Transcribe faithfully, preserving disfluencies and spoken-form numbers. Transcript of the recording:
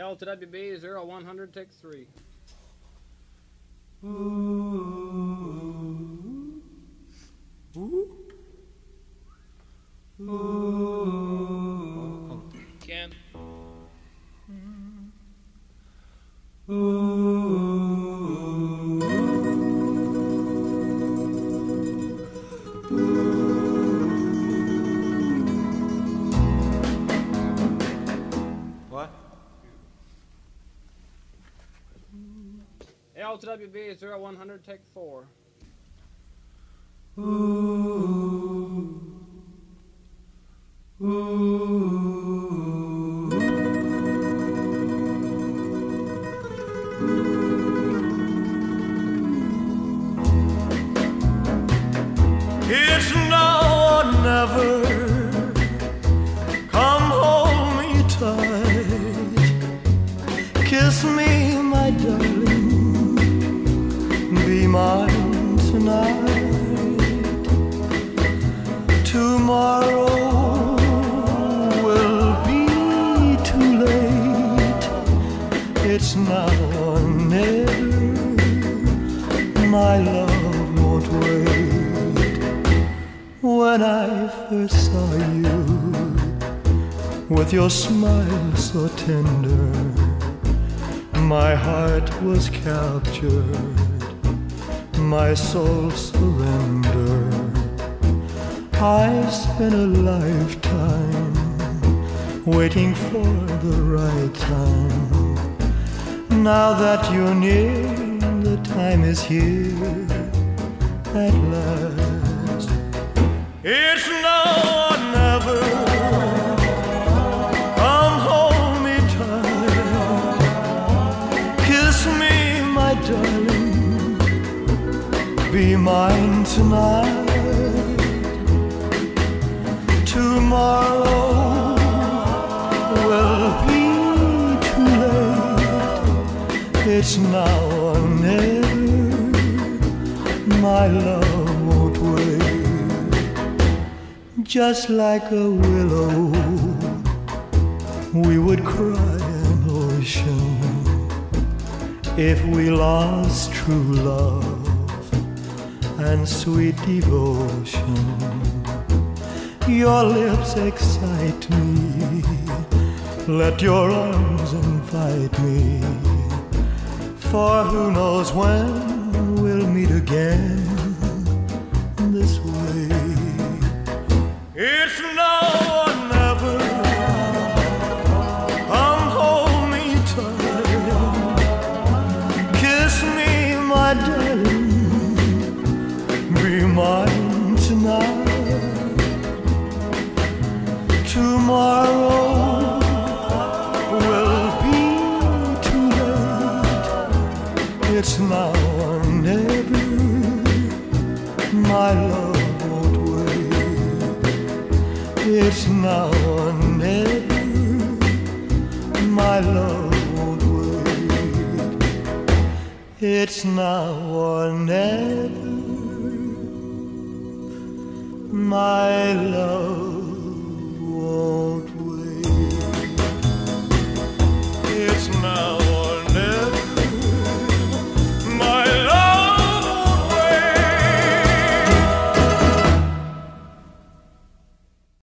L to W B zero one hundred, take three. Ooh. Ooh. Ooh. Ken. Ooh. What? L to W B zero one hundred, take four. Ooh. Ooh. It's now or never. Come hold me tight. Kiss me, my darling. Be mine tonight. Tomorrow will be too late. It's now or never. My love won't wait. When I first saw you, with your smile so tender, my heart was captured, my soul surrendered. I spent a lifetime waiting for the right time. Now that you're near, the time is here at last. It's now or never. Come hold me tight. Kiss me, my darling. Be mine tonight. Tomorrow will be too late. It's now or never. My love won't wait. Just like a willow, we would cry an ocean if we lost true love and sweet devotion. Your lips excite me. Let your arms invite me. For who knows when we'll meet again this way. It's now or never. Come hold me tight. Kiss me, my darling. Be mine tonight. Tomorrow will be too late. It's now or never. My love won't wait. It's now or never. My love won't wait. It's now or never. My love